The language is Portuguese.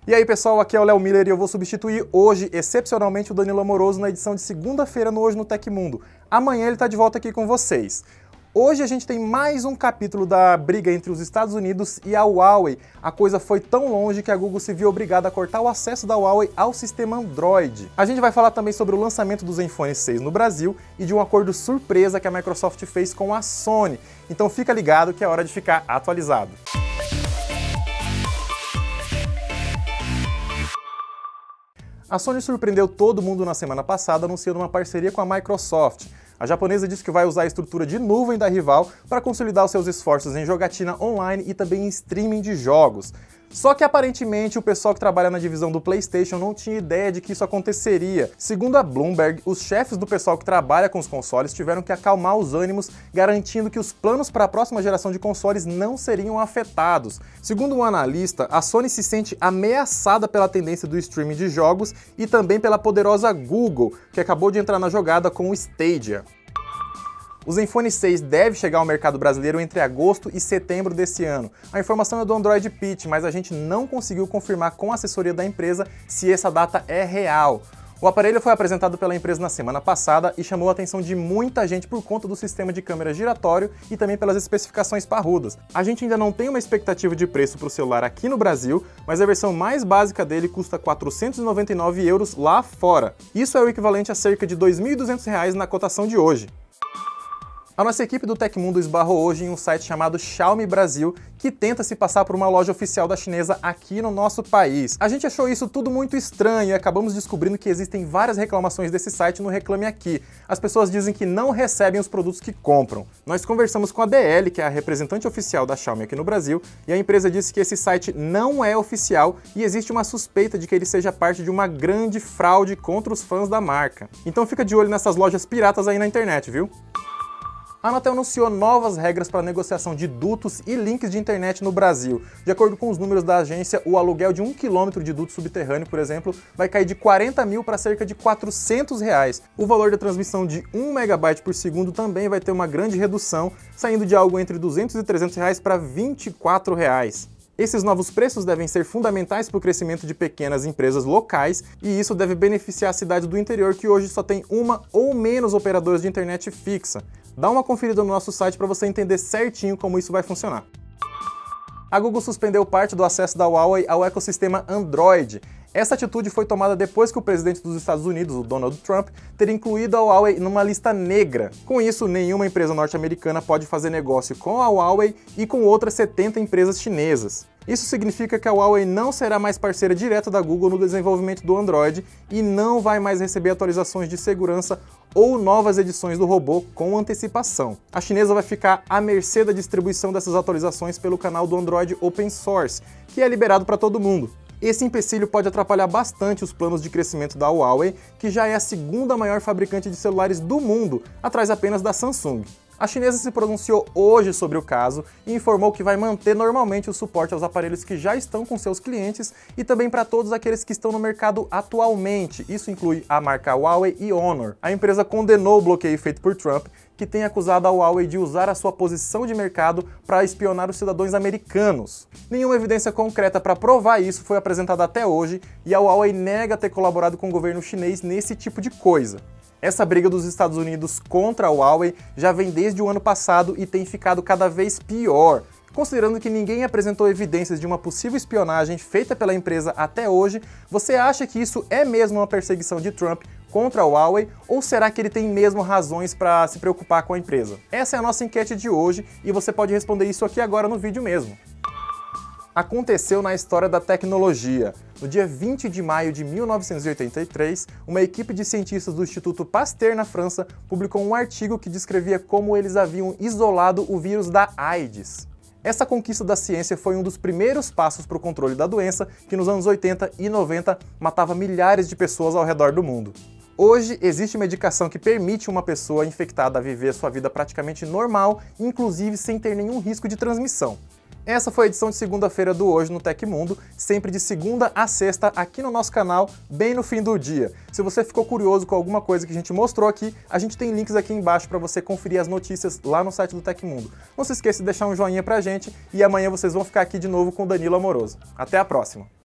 E aí pessoal, aqui é o Léo Miller e eu vou substituir hoje, excepcionalmente, o Danilo Amoroso na edição de segunda-feira no Hoje no Tecmundo. Amanhã ele tá de volta aqui com vocês. Hoje a gente tem mais um capítulo da briga entre os Estados Unidos e a Huawei. A coisa foi tão longe que a Google se viu obrigada a cortar o acesso da Huawei ao sistema Android. A gente vai falar também sobre o lançamento do Zenfone 6 no Brasil e de um acordo surpresa que a Microsoft fez com a Sony. Então fica ligado que é hora de ficar atualizado. A Sony surpreendeu todo mundo na semana passada anunciando uma parceria com a Microsoft. A japonesa disse que vai usar a estrutura de nuvem da rival para consolidar os seus esforços em jogatina online e também em streaming de jogos. Só que aparentemente o pessoal que trabalha na divisão do PlayStation não tinha ideia de que isso aconteceria. Segundo a Bloomberg, os chefes do pessoal que trabalha com os consoles tiveram que acalmar os ânimos, garantindo que os planos para a próxima geração de consoles não seriam afetados. Segundo um analista, a Sony se sente ameaçada pela tendência do streaming de jogos e também pela poderosa Google, que acabou de entrar na jogada com o Stadia. O Zenfone 6 deve chegar ao mercado brasileiro entre agosto e setembro desse ano. A informação é do Android Pitch, mas a gente não conseguiu confirmar com a assessoria da empresa se essa data é real. O aparelho foi apresentado pela empresa na semana passada e chamou a atenção de muita gente por conta do sistema de câmera giratório e também pelas especificações parrudas. A gente ainda não tem uma expectativa de preço para o celular aqui no Brasil, mas a versão mais básica dele custa € 499 lá fora. Isso é o equivalente a cerca de R$ 2.200 na cotação de hoje. A nossa equipe do Tecmundo esbarrou hoje em um site chamado Xiaomi Brasil, que tenta se passar por uma loja oficial da chinesa aqui no nosso país. A gente achou isso tudo muito estranho e acabamos descobrindo que existem várias reclamações desse site no Reclame Aqui. As pessoas dizem que não recebem os produtos que compram. Nós conversamos com a DL, que é a representante oficial da Xiaomi aqui no Brasil, e a empresa disse que esse site não é oficial e existe uma suspeita de que ele seja parte de uma grande fraude contra os fãs da marca. Então fica de olho nessas lojas piratas aí na internet, viu? A Anatel anunciou novas regras para a negociação de dutos e links de internet no Brasil. De acordo com os números da agência, o aluguel de 1 km de duto subterrâneo, por exemplo, vai cair de 40 mil para cerca de R$ 400. O valor da transmissão de 1 MB por segundo também vai ter uma grande redução, saindo de algo entre R$ 200 e R$ 300 para R$ 24. Esses novos preços devem ser fundamentais para o crescimento de pequenas empresas locais e isso deve beneficiar cidades do interior que hoje só tem uma ou menos operadoras de internet fixa. Dá uma conferida no nosso site para você entender certinho como isso vai funcionar. A Google suspendeu parte do acesso da Huawei ao ecossistema Android. Essa atitude foi tomada depois que o presidente dos Estados Unidos, o Donald Trump, teria incluído a Huawei numa lista negra. Com isso, nenhuma empresa norte-americana pode fazer negócio com a Huawei e com outras 70 empresas chinesas. Isso significa que a Huawei não será mais parceira direta da Google no desenvolvimento do Android e não vai mais receber atualizações de segurança ou novas edições do robô com antecipação. A chinesa vai ficar à mercê da distribuição dessas atualizações pelo canal do Android Open Source, que é liberado para todo mundo. Esse empecilho pode atrapalhar bastante os planos de crescimento da Huawei, que já é a segunda maior fabricante de celulares do mundo, atrás apenas da Samsung. A chinesa se pronunciou hoje sobre o caso e informou que vai manter normalmente o suporte aos aparelhos que já estão com seus clientes e também para todos aqueles que estão no mercado atualmente. Isso inclui a marca Huawei e Honor. A empresa condenou o bloqueio feito por Trump, que tem acusado a Huawei de usar a sua posição de mercado para espionar os cidadãos americanos. Nenhuma evidência concreta para provar isso foi apresentada até hoje e a Huawei nega ter colaborado com o governo chinês nesse tipo de coisa. Essa briga dos Estados Unidos contra a Huawei já vem desde o ano passado e tem ficado cada vez pior. Considerando que ninguém apresentou evidências de uma possível espionagem feita pela empresa até hoje, você acha que isso é mesmo uma perseguição de Trump contra a Huawei ou será que ele tem mesmo razões para se preocupar com a empresa? Essa é a nossa enquete de hoje e você pode responder isso aqui agora no vídeo mesmo. Aconteceu na história da tecnologia. No dia 20 de maio de 1983, uma equipe de cientistas do Instituto Pasteur, na França, publicou um artigo que descrevia como eles haviam isolado o vírus da AIDS. Essa conquista da ciência foi um dos primeiros passos para o controle da doença, que nos anos 80 e 90 matava milhares de pessoas ao redor do mundo. Hoje, existe medicação que permite uma pessoa infectada a viver sua vida praticamente normal, inclusive sem ter nenhum risco de transmissão. Essa foi a edição de segunda-feira do Hoje no Tecmundo, sempre de segunda a sexta aqui no nosso canal, bem no fim do dia. Se você ficou curioso com alguma coisa que a gente mostrou aqui, a gente tem links aqui embaixo para você conferir as notícias lá no site do Tecmundo. Não se esqueça de deixar um joinha pra gente e amanhã vocês vão ficar aqui de novo com o Danilo Amoroso. Até a próxima!